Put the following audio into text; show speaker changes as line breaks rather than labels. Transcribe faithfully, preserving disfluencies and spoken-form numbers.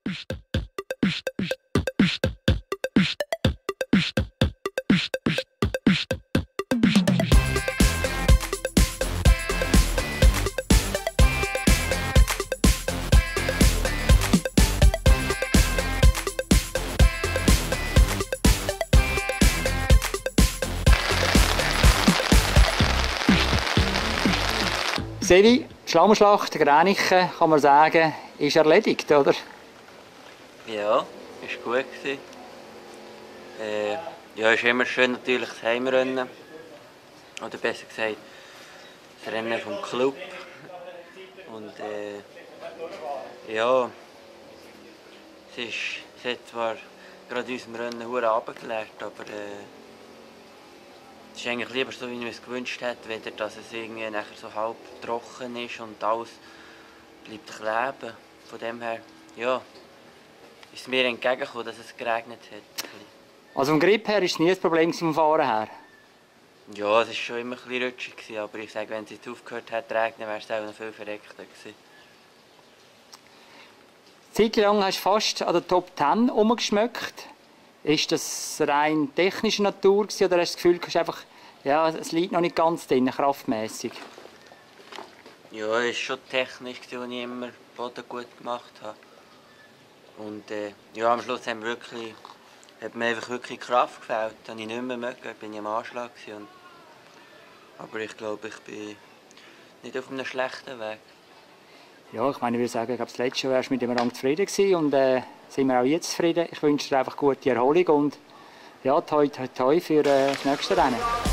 Sevi, die Schlammschlacht Gränichen, kann man sagen, ist erledigt, oder?
Ja, war gut. Äh, ja, ist immer schön natürlich das Heimrennen. Oder besser gesagt, das Rennen vom Club. Und äh, ja, es, ist, es hat zwar gerade in unserem Rennen hure runtergelehrt, aber äh, es ist eigentlich lieber so, wie man es gewünscht hat, weder dass es irgendwie nachher so halb trocken ist und alles bleibt kleben. Von dem her, ja, ist es mir entgegengekommen, dass es geregnet hat.
Also vom Grip her war es nie ein Problem vom Fahren her?
Ja, es war schon immer ein bisschen rutschig, aber ich sage, wenn es jetzt aufgehört hat zu regnen, wäre es auch noch viel verreckter gewesen.
Zeitlang hast du fast an der Top Ten rumgeschmückt. Ist das rein technischer Natur gewesen, oder hast du das Gefühl, dass einfach, ja, es liegt noch nicht ganz drin, kraftmässig?
Ja, es war schon technisch, was ich immer Boden gut gemacht habe. Und äh, ja, am Schluss haben wir wirklich, hat mir einfach wirklich Kraft gefällt. Das habe ich nicht mehr mögen, bin ich am Anschlag gewesen. Aber ich glaube, ich bin nicht auf einem schlechten Weg.
Ja, ich meine, ich würde sagen, ich glaube, das letzte Jahr warst du mit dem Rang zufrieden gewesen und äh, sind wir auch jetzt zufrieden. Ich wünsche dir einfach gute Erholung und ja, toi toi toi für äh, das nächste Rennen.